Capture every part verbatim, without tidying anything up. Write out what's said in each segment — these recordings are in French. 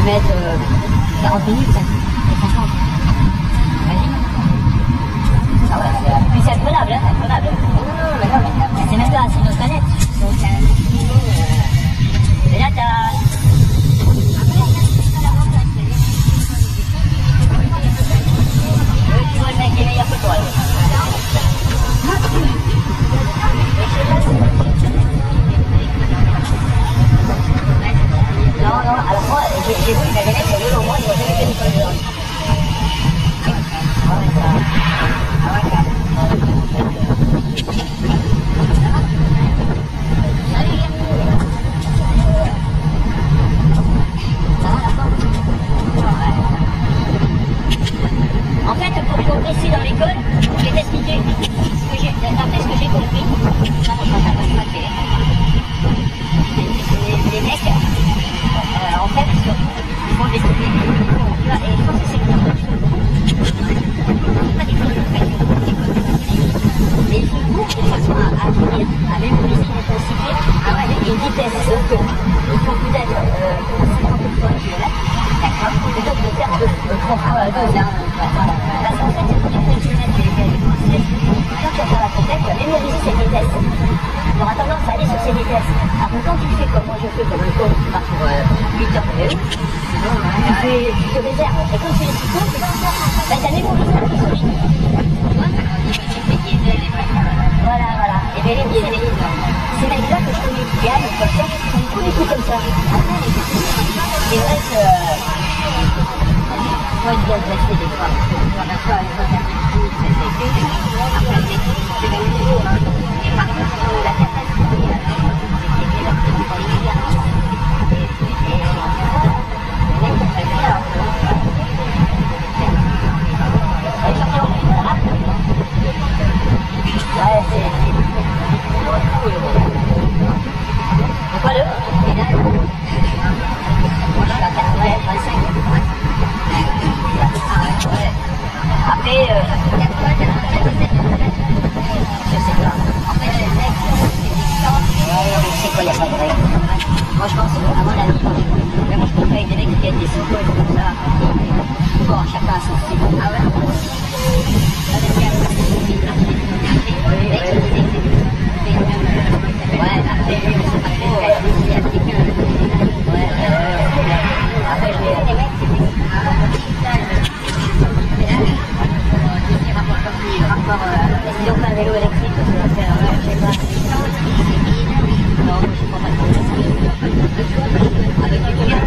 mettre euh, quarante minutes, cinquante. Imagine. Ah ouais, c'est... Puis c'est imprenable, hein, c'est imprenable. Non, non, mais non, mais c'est même pas, c'est une autre planète. Donc, euh... et là, t'as... Euh, tu vois le mec qui est meilleur que toi, là. Non, non, alors moi, j'ai vu, il y avait des mecs qui avaient au moins, ils ont jamais fait une connerie. En fait, pour progresser dans l'école, je vais t'expliquer ce que j'ai, d'après ce que j'ai compris. Ça, on va pas se les, les mecs, euh, en fait, ils font des trucs, tu vois, et je pense que c'est une chose. Pas des choses de fait. Mais il faut beaucoup de façon à apprendre, à mémoriser une intensité, à avec une vitesse. Donc, il faut peut-être euh, cinquante fois le kilomètre, d'accord, plutôt que de faire trois fois deux, hein. Parce qu'en fait, c'est pour les kilomètres que les gars, quand tu vas faire la compète, tu vas mémoriser cette vitesse. Tu auras tendance à aller sur ces vitesses. Alors quand tu fais comme moi je fais, comme un con, tu pars pour euh, huit heures de vélo, tu fais, tu te réserves. Et quand tu es si con, bah, tu as mémorisé un peu solide. Voilà, voilà. Et bien, les ces mecs-là que je connais, Yann, comme ça, ils font beaucoup des trucs comme ça. C'est vrai que... Moi, je viens de rester des fois, parce que on n'a pas une bonne attitude, ça a été, après c'est tout, c'est même nouveau, hein. Et par contre, la capacité à la c'était leur petit dans les garçons. Et les mecs, ça fait bien, alors. Les champions, ça va? Ouais, c'est... C'est quoi le? Et là, moi, je suis à quatre-vingts, vingt-cinq. Après, euh, je sais pas. En fait, les mecs, c'est quoi, il n'y a pas de règle. Moi, je pense, à mon avis, mais moi, je trouve qu'avec des mecs qui gagnent des cycles comme ça, bon, chacun a son cycle. Ah ouais? Les mecs, ouais, après, je sais pas trop, il y a des que... Ouais, euh, après, je vais... Les mecs, rapport, euh, si on fait un vélo électrique, ça va faire, euh, je sais pas, non, je sais pas, pas avec les clients,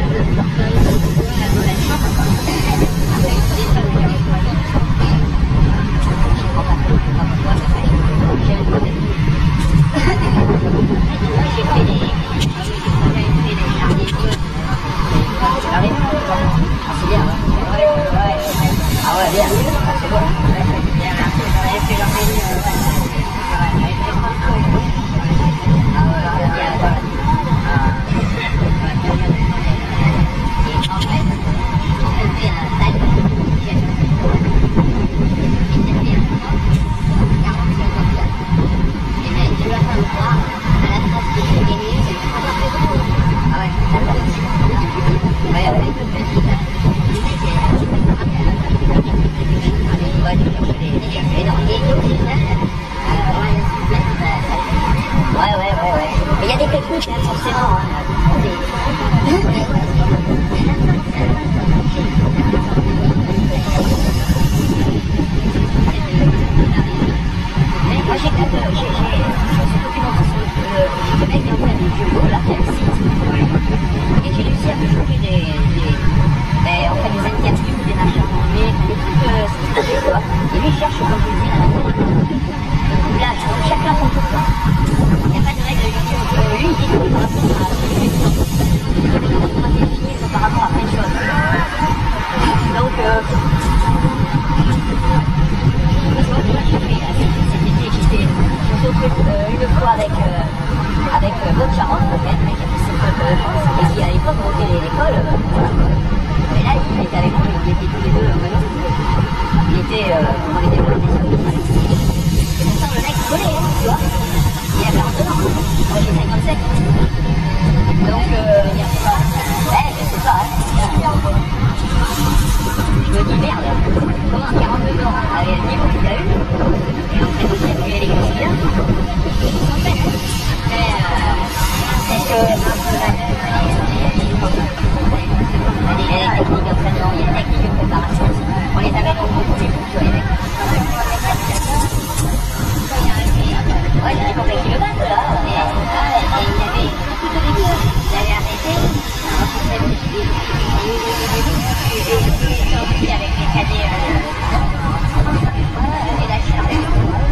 j'ai fait des, ah oui, ah c'est bien, ouais, ouais, ah ouais, bien, c'est bon, c'est leur menu, ouais, ouais, ouais, ouais. Mais il y a des techniques, hein, forcément. Hein. Mais moi, j'écoute, j'ai ce documentaire sur le mec qui est en train de Diogo, là, qui a le site. Et j'ai réussi à me choper des, des, ben, en fait, des interviews, des machins, mais des trucs, euh, c'est quoi. Et lui, il cherche, comme je dis, là, chacun son tour. Il n'y a pas de règle de lui, il dit que par rapport à par rapport à plein de choses. Donc, euh, je me suis une fois avec, euh, avec euh, Bob Charente, le mec qui a fait ses preuves de France, et qui à l'époque montait l'école. Et là, il était avec nous, ils étaient tous les deux en vélo. Il était, euh, on était montés sur le. Et pourtant, le mec connaît, hein, tu vois. Et a quarante-deux ans. Moi j'ai cinquante-sept. Donc, euh, ouais, je sais pas. Hein. Je me dis merde, comment à quarante-deux ans, avec le niveau qu'il a eu, et en fait aussi avec l'électricité, ils sont faits. Mais, euh, est-ce que un peu la il y a des techniques d'entraînement, il y a des techniques de préparation aussi. On les avait donc beaucoup plus pour les mecs. Ouais, j'ai compris qu'il le bat là. Et, ah, et il y avait beaucoup de l'équipe. Il avait arrêté. Avec les cadets. Et là, je suis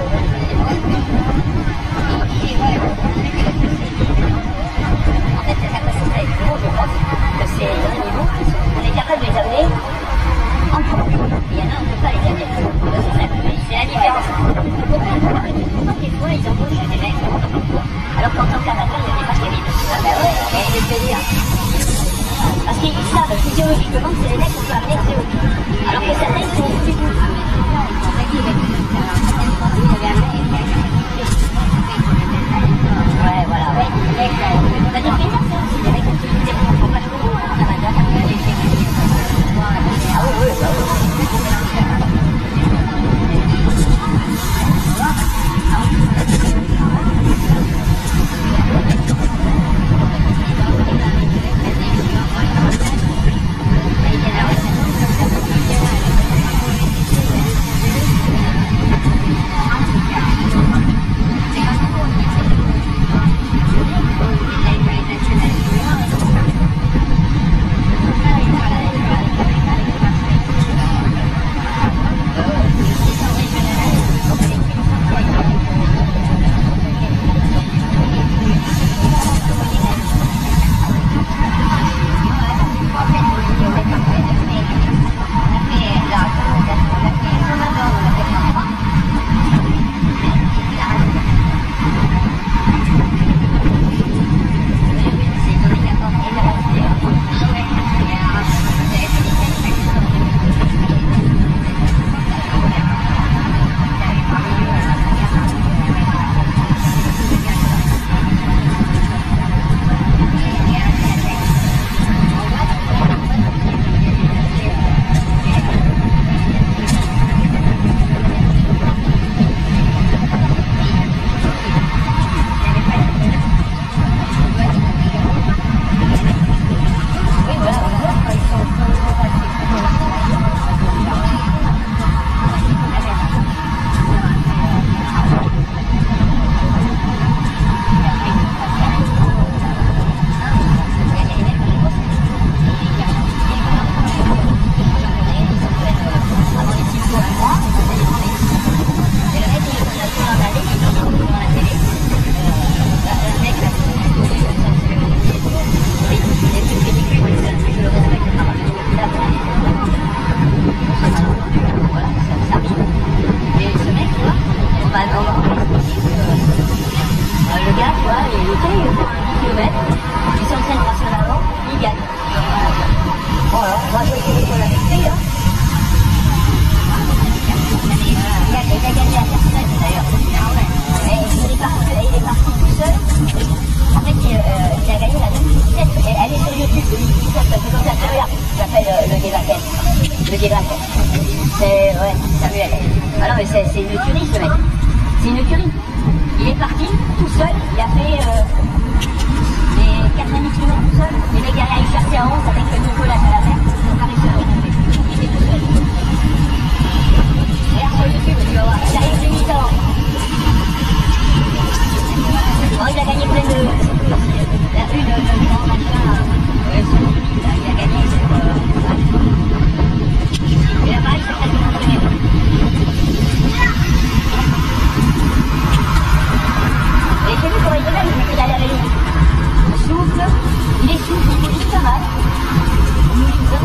en fait, c'est ça que c'est avec nous, je pense que c'est un niveau on est capable de les amener en pro. Il y en a, on ne peut pas les amener. C'est la différence. Des fois, ils embauchent des mecs. Alors qu'en tant qu'amateur, il n'y avait pas Kevin. Ah bah ouais, et de se dire. Parce qu'ils savent physiologiquement que c'est les mecs qu'on peut amener très haut. Alors que certains, ils sont du tout. Ouais, voilà, ouais. On a des filles, c'est des mecs qui ne font pas trop en amateur. Ah oui, oui, c'est une tuerie ce mec. C'est une tuerie. Il est parti tout seul, il a fait euh, les quatre-vingt-dix kilomètres tout seul. Les mecs derrière ils cherchaient en onze avec le Nicolas à la mer. Ils ont pas réussi à le retrouver. Il était tout seul. Regarde sur YouTube, tu vas voir. Il arrive deux minutes avant. Bon, il a gagné plein de. Il a eu le grand machin. Ouais, sur le il a gagné. Et là pareil, c'est quasiment très bien. Et j'ai vu comment il est là, il est allé avec le souffle, il est souffle, il bouge pas mal. Il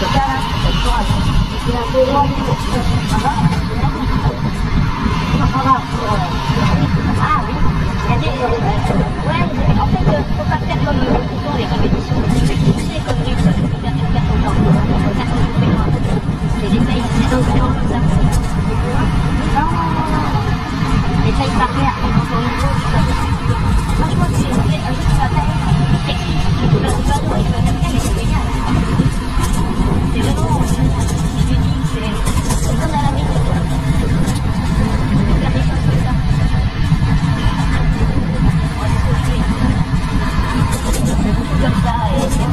cas là, c'est un peu loin. Ça va? Ça va. Ah oui, il y a des... Ouais, en fait, faut pas faire comme le bouton, les répétitions. C'est comme lui, ça faut faire tout faire tout le temps. Ça, c'est tout fait. C'est des pays, c'est dans le comme ça. Non, non, non, non. Essaye de parler après dans ton niveau. Franchement, c'est un jeu qui va faire technique. Tu vas te battre, tu vas faire mais c'est génial. C'est vraiment, je te dis, c'est comme dans la vie. Faire des choses comme ça. Moi, c'est ce que je fais. Je fais beaucoup comme ça et c'est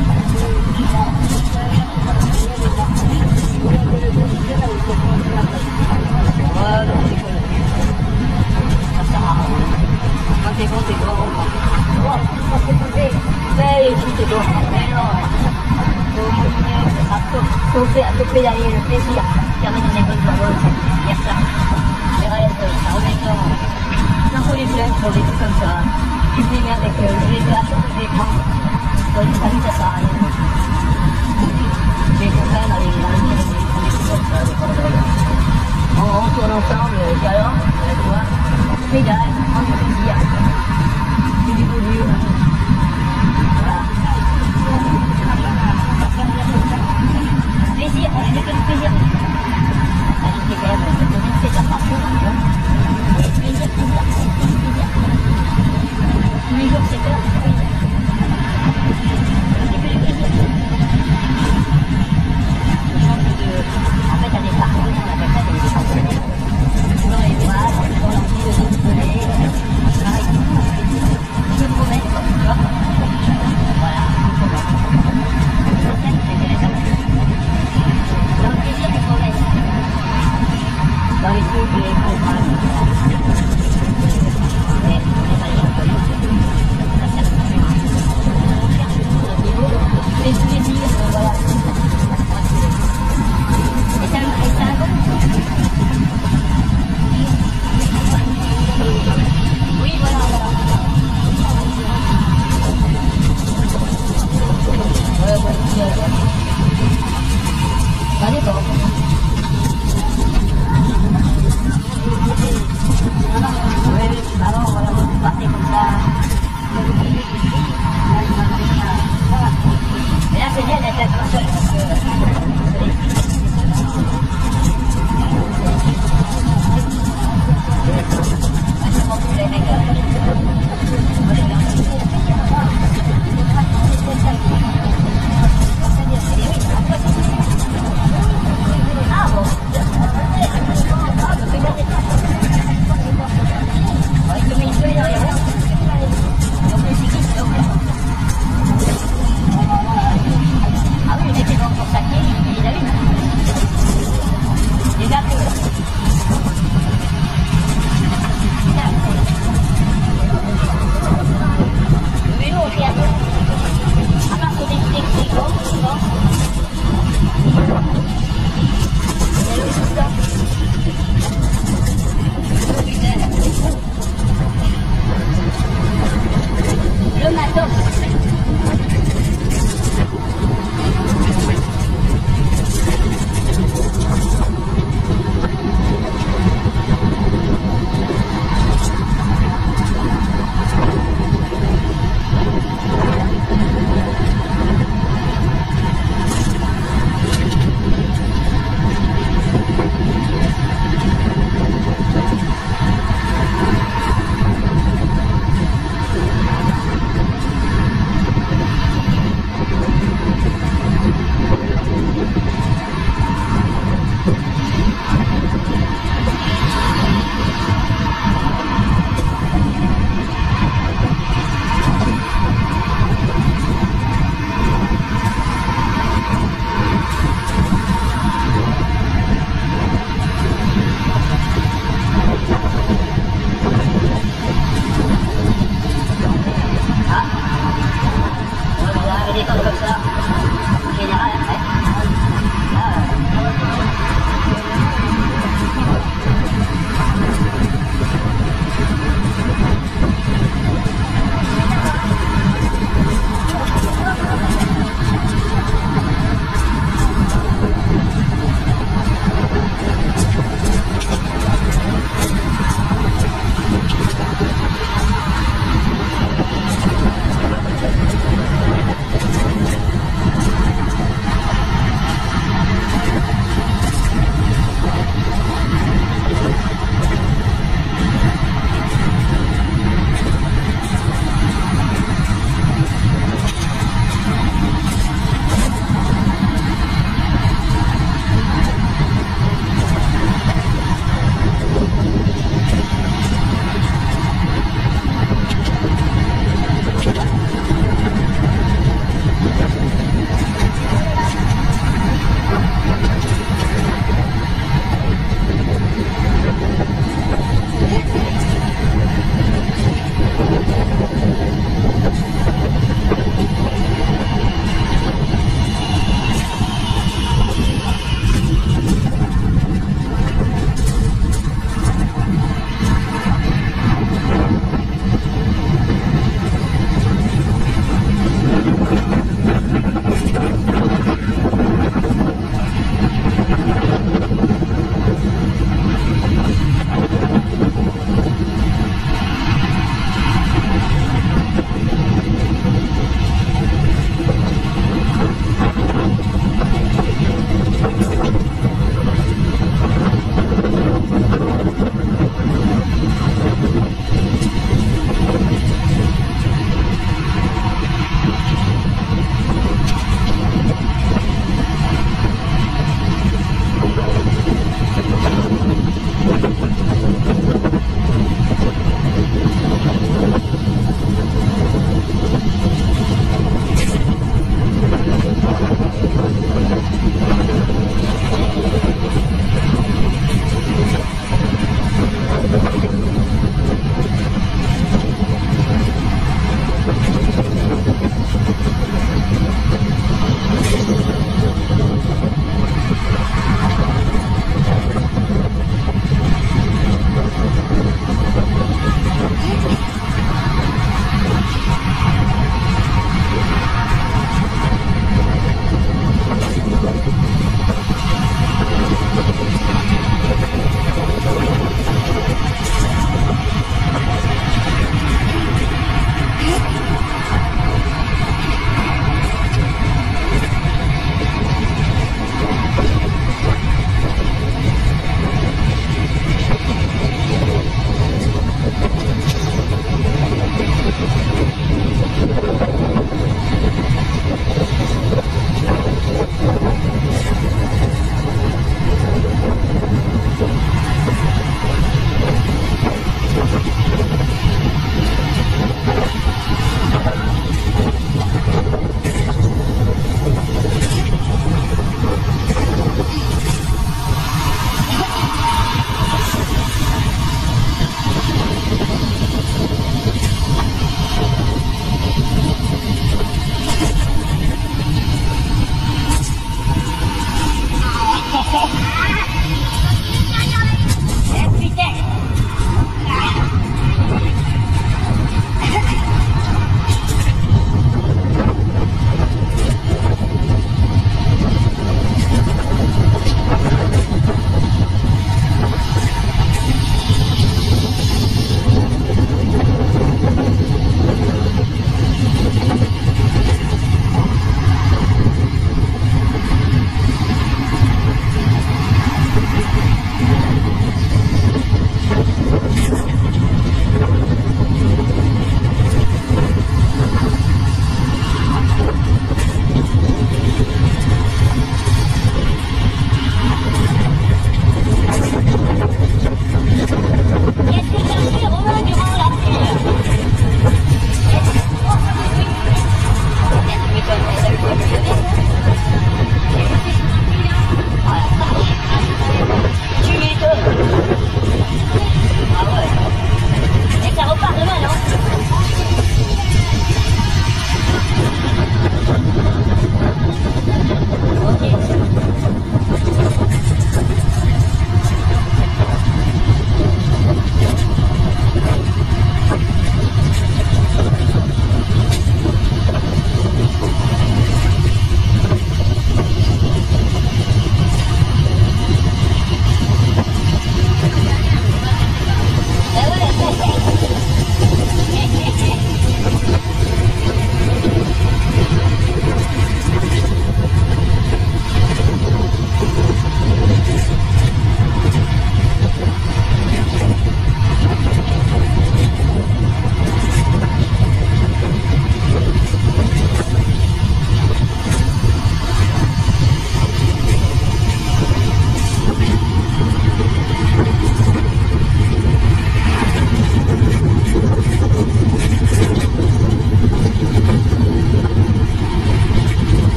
voilà, c'est cool. Ça sert à rien. Quand t'es bon, t'es bon. Bon, quand t'es posé, fais et tout, t'es bon. Mais non, faut faire, faut pédaler le plaisir. Permet de donner bonne parole, c'est dire ça. Les restes, ça remet dans. Non, faut les plaire, faut des trucs comme ça. Tu te démerdes avec les glaces, les écrans. Dans une famille, ça sert à rien. Les copains, dans les Pyrénées, ils font des trucs comme ça, des conneries. On tourne ensemble, et alors, tu vois, on pédale, on prend du plaisir. C'est du volume. Voilà. Plaisir, on fait que du plaisir. Ça, je sais quand même, c'est ça partout, tu vois. Plaisir, plaisir, plaisir. Tous les jours, c'est heures, c'est plaisir. C'est que du plaisir. Je chante de... En fait, à des parcours, on appelle ça des chansons. Dans les bois, dans l'envie de se donner.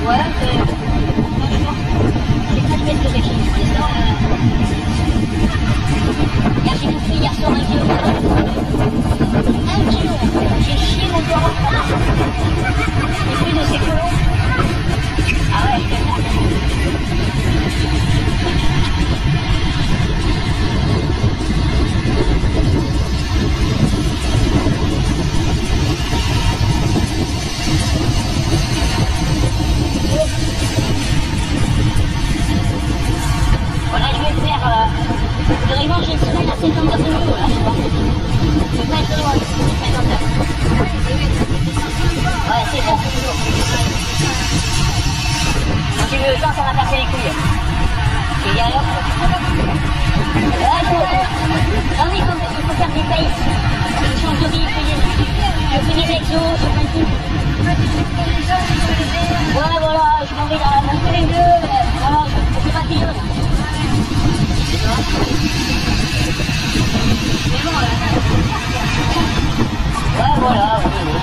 Ouais, c'est... Franchement, c'est très bête de réfléchir. Là, j'ai bouffé hier soir un kilo. Un kilo. J'ai chié mon corps en France. Et plus de ces colons. Ah ouais, je vais Voilà, je vais faire... Euh, je voudrais manger une semaine à cinquante-neuf euros, là, je crois. Je vais pas être loin, cinquante-neuf. Ouais, c'est bon, c'est toujours. Donc, j'ai eu le temps, ça m'a cassé les couilles. Et derrière... Ouais, il faut... Ah oui, il faut, il faut faire des pays. Je change de vie, je fais des... Je fais des exos, je fais plein de trucs. Ouais, voilà, je m'en vais dans mon les bleus. Voilà, je fais pas de vidéo. C'est bon, là. Ouais, voilà, oui, oui.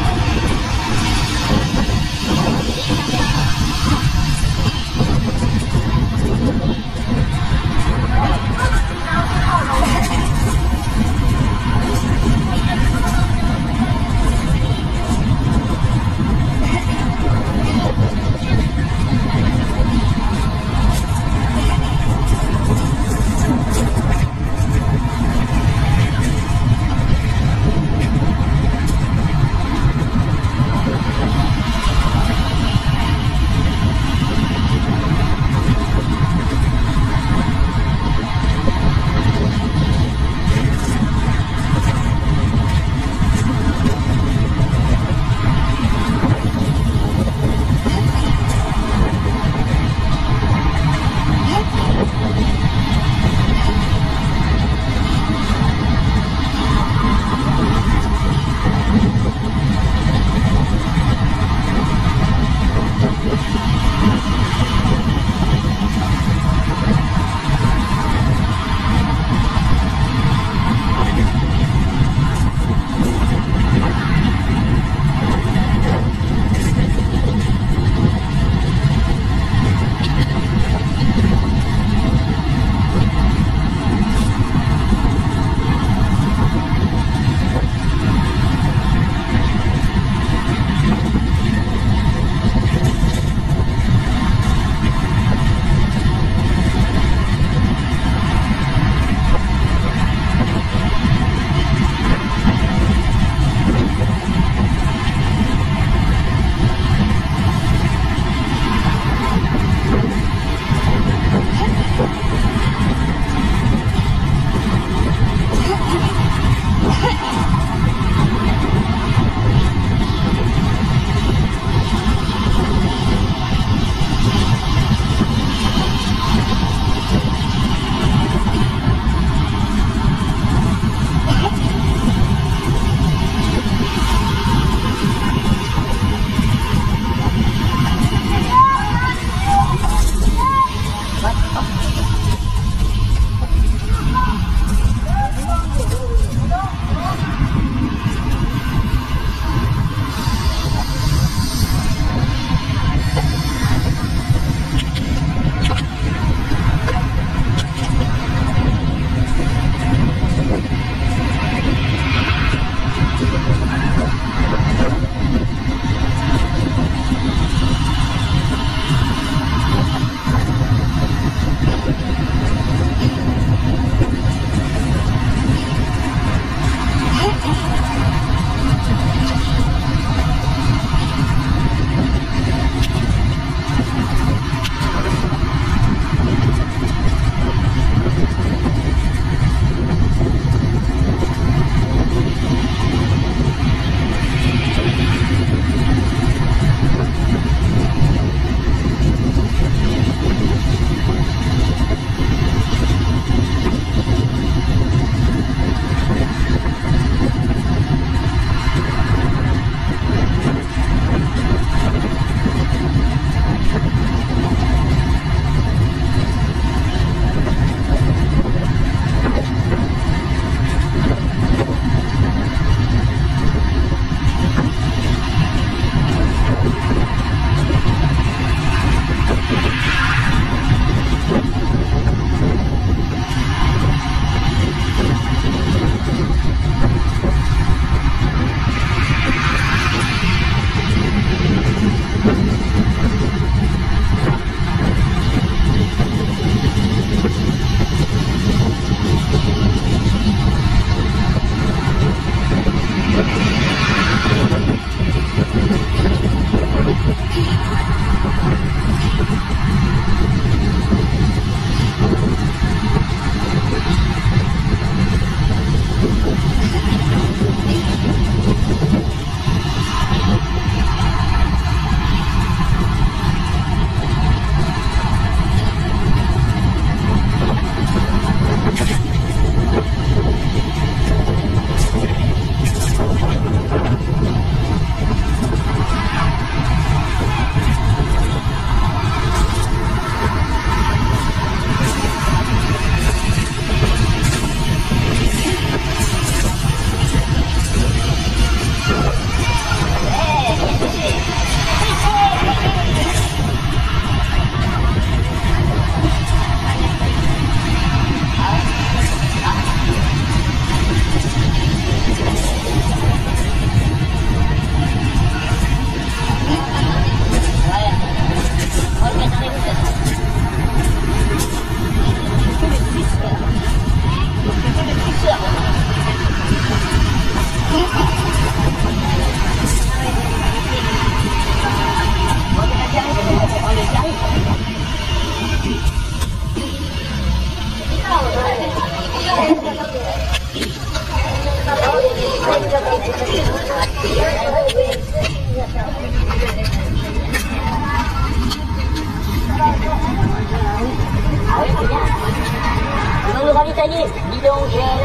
ça y est, bidon, gel.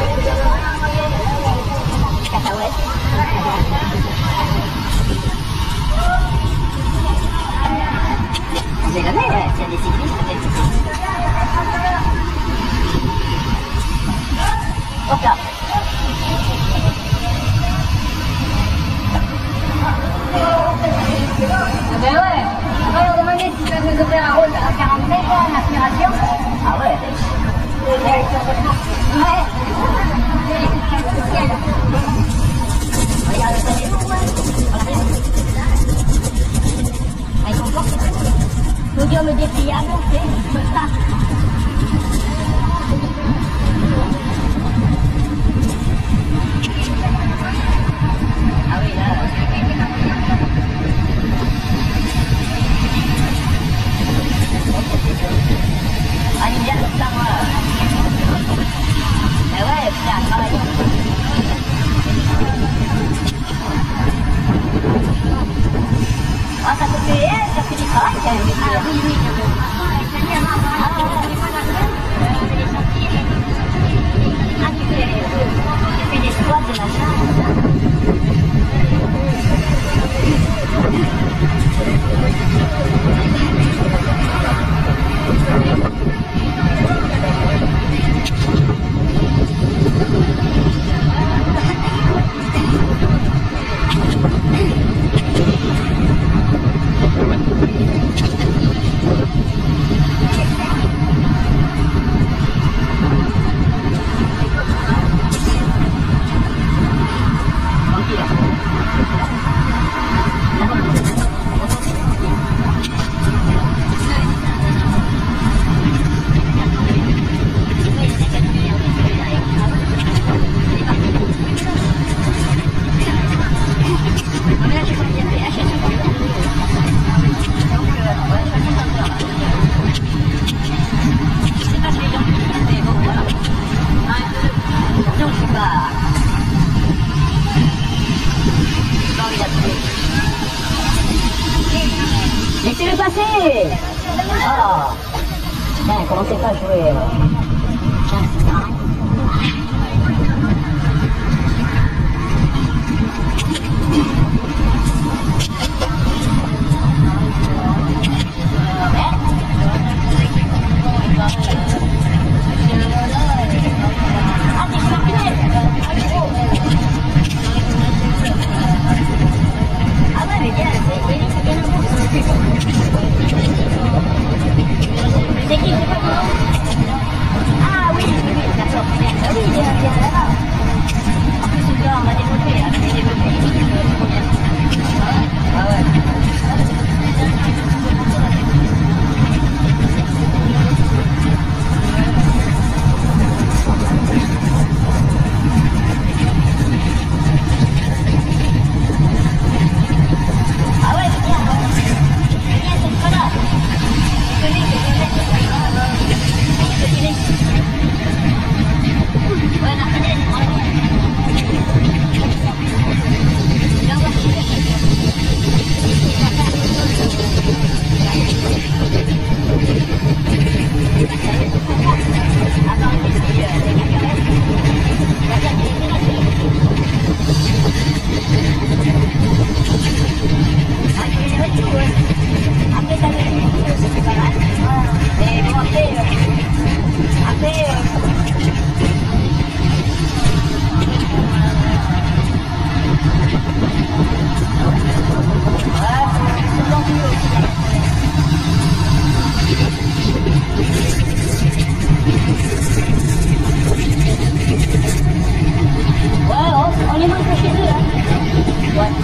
Cacahuètes. On sait jamais, ouais, s'il y a des cyclistes, peut-être. Hop là. Ah ben ouais, on va leur demander s'ils peuvent nous offrir un rôle à quarante-cinq ans en aspiration. Ah ouais. Ouais. Regarde le panneau, ouais. Elles sont fortes. Podium dépliable, c'est. Ah oui, là. Ah, il y a comme ça, moi. Mais ouais, putain, travaille. Ah, ça te fait, eh, ça fait du travail, quand même. Ah oui, oui, ah, tu fais, tu fais des squats, des machins. Laissez-le passer. Oh. Putain, commencez pas à jouer. C'est qui? Ah oui, oui, oui, d'accord. Ah oui, il est bien là-bas. En plus, ce soir, on va développer, on va développer. Ah ouais. Ah ouais, c'est bien. C'est bien cette fois-là. Je connais, je connais. Je connais. Ouais, la fenêtre, viens voir qui après, ça c'est pas mal. Mais bon, après, euh, après, euh, ouais, on, on est moins que chez eux, hein. Ouais.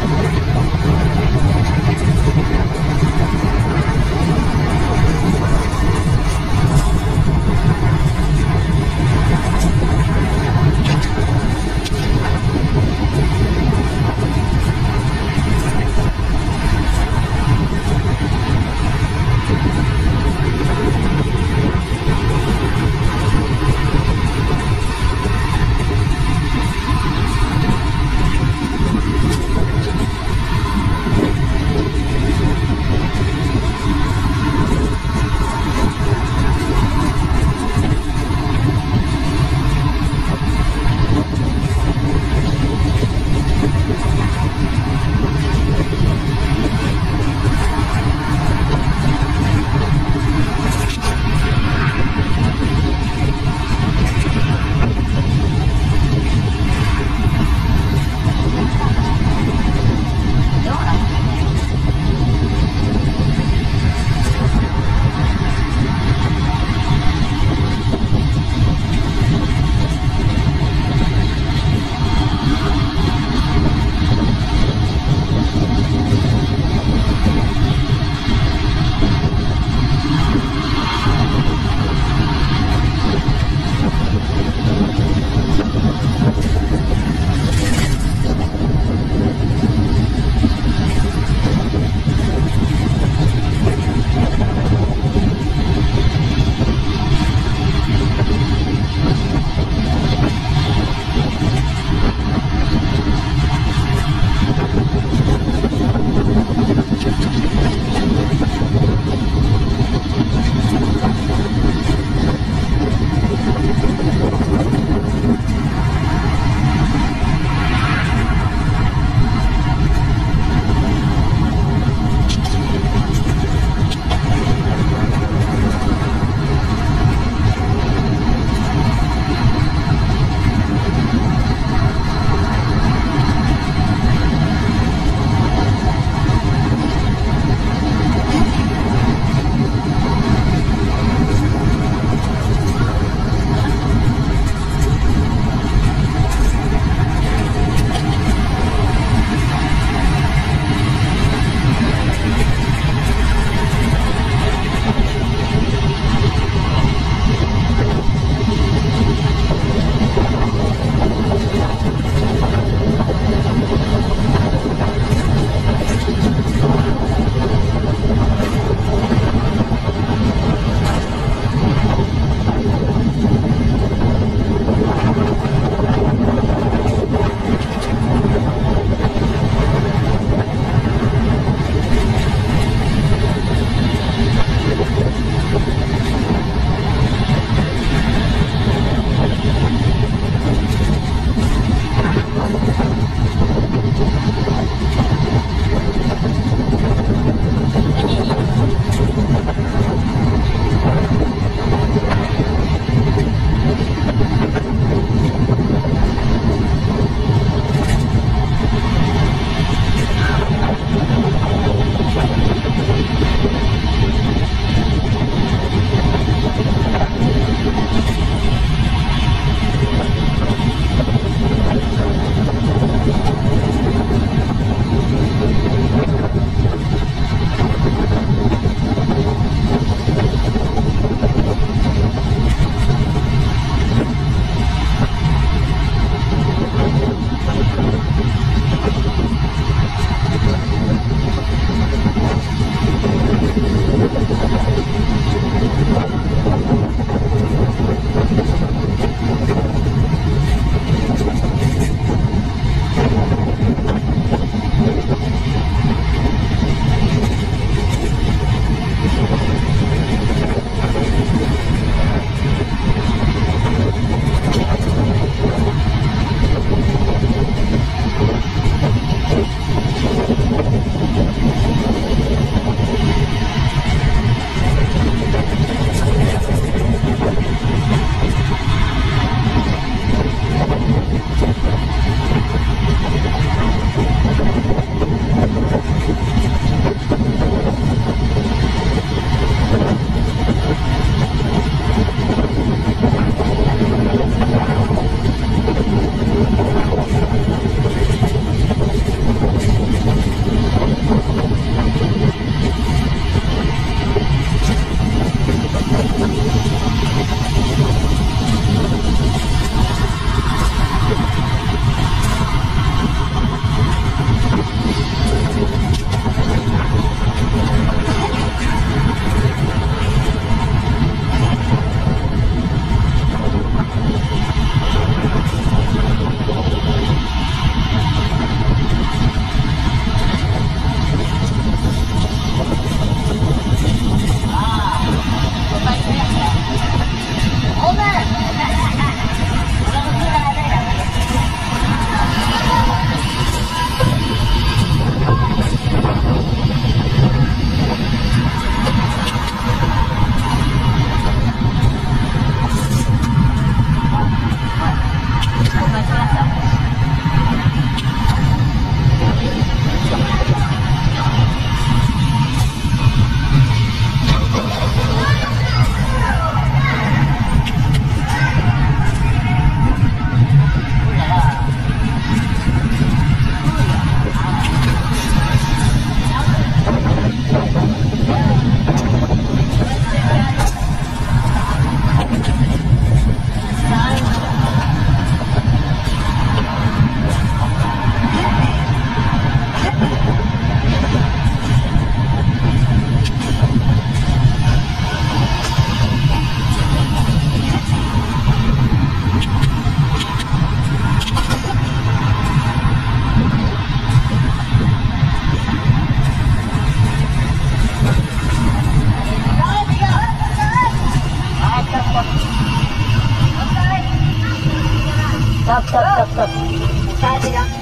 Stop, stop, stop, stop. Ça, c'est là.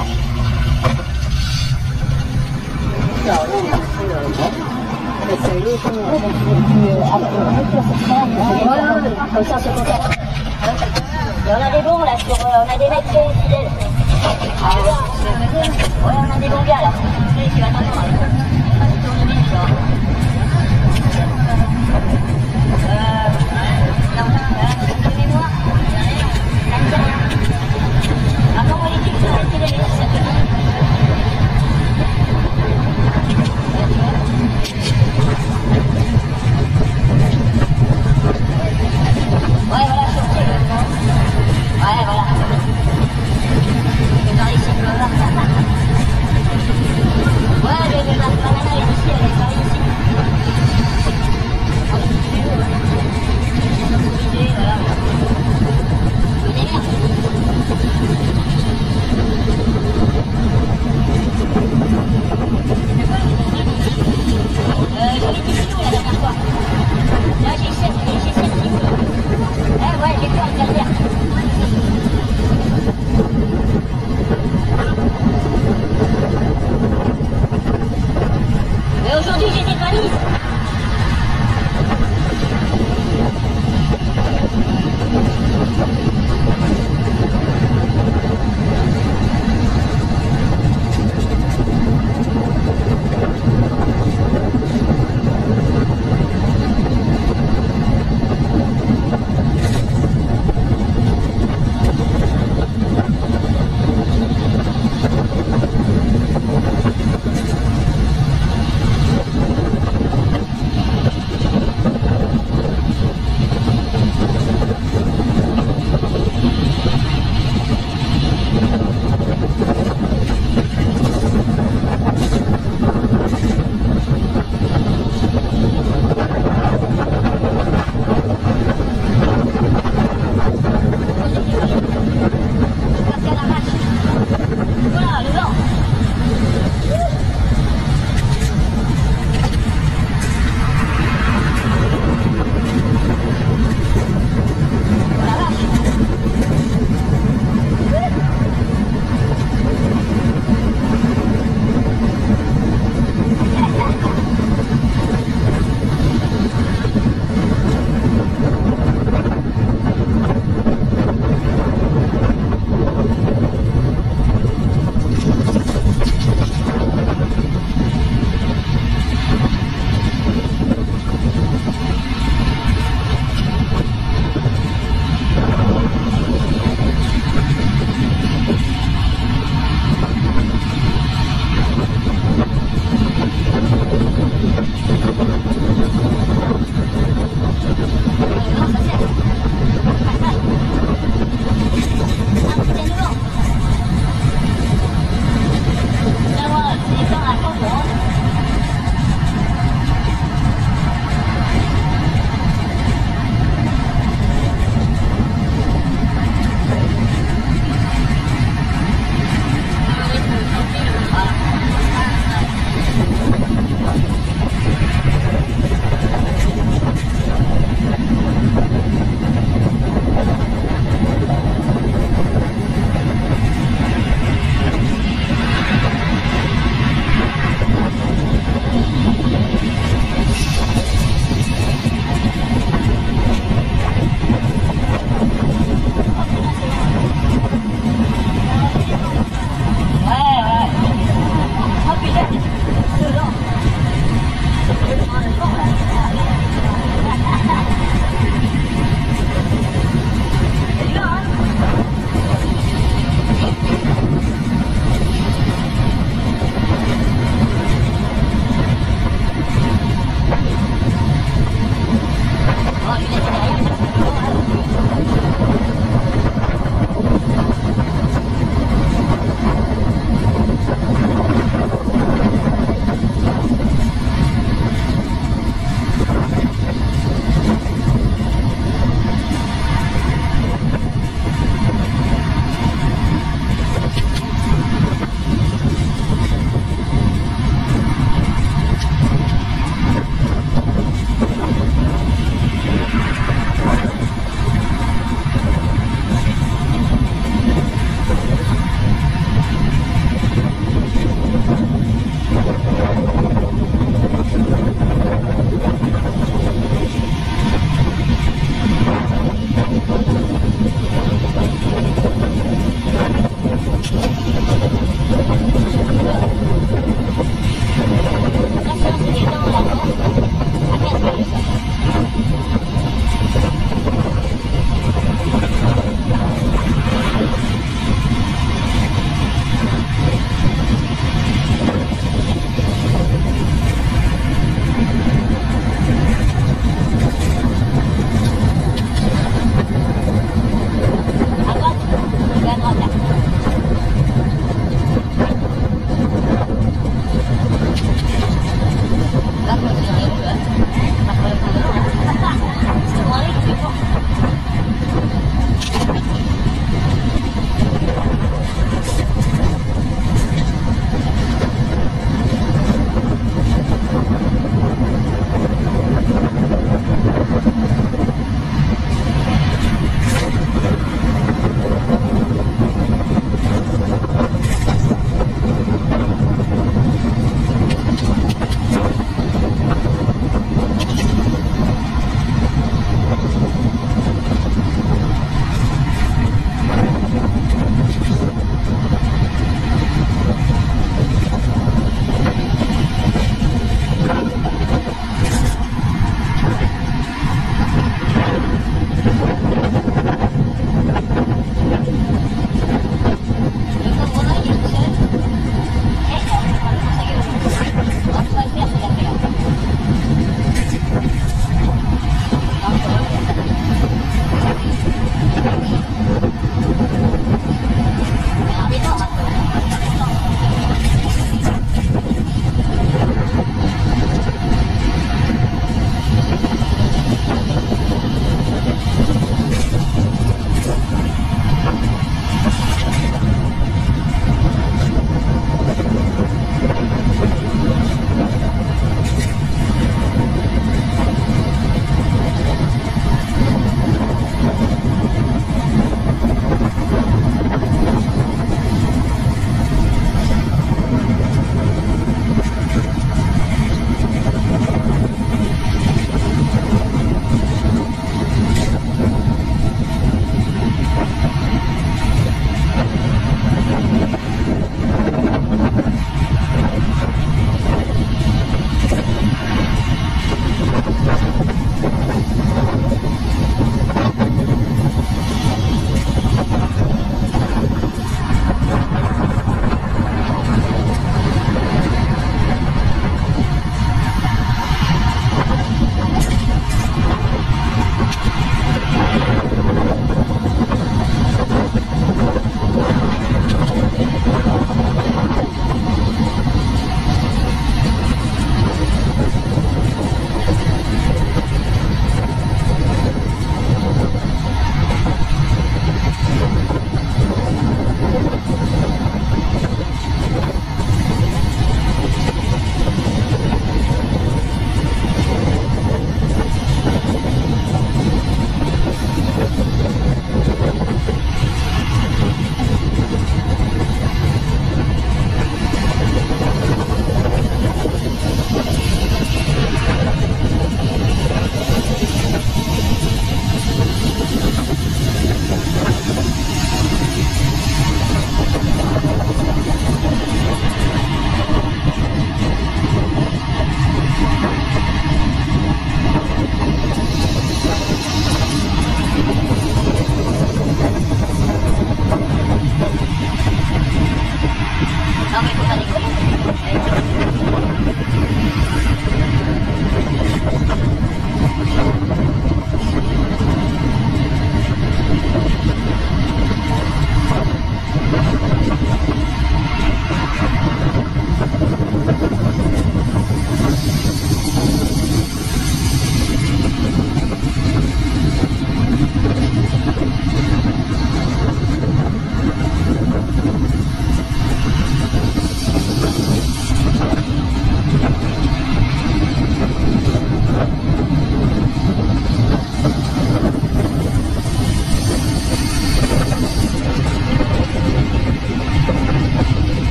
Voilà, comme ça, c'est contact. Et on a des bons là, sur, euh, on a des mecs très fidèles. Ah, ouais, on a des bons gars là. Tu vas t'entendre. Euh, de mémoire, ça me dit rien. Par contre, on est sur la télé, ça te dit. Ouais, voilà, sur le télé. Ouais, voilà. Je vais par ici, je vais voir ça. Ouais, je vais voir. La nana est ici, elle est par ici.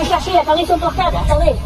le chercher, attendez son portable, attendez.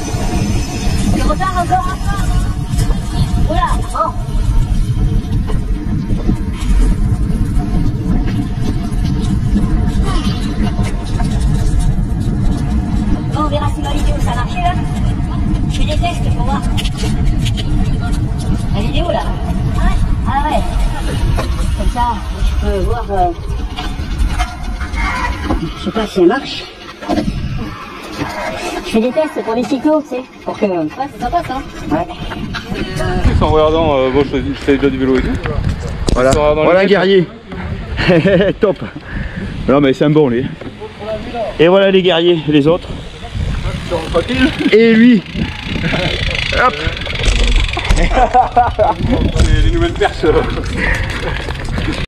Je repars encore. Oula, bon. Bon, on verra si ma vidéo ça a marché là. Je fais des tests pour voir. La vidéo là. Ah ouais. Ah ouais. Comme ça, je peux voir. Euh... Je sais pas si elle marche. Je fais des tests pour les cyclos, tu sais. Pour que. Ouais, c'est sympa ça. Ouais. En regardant, euh, bon, je fais déjà du vélo et tout. Voilà, voilà guerrier. Top. Non mais c'est un bon lui. Et voilà les guerriers, les autres. Et lui. Hop. Les nouvelles perches.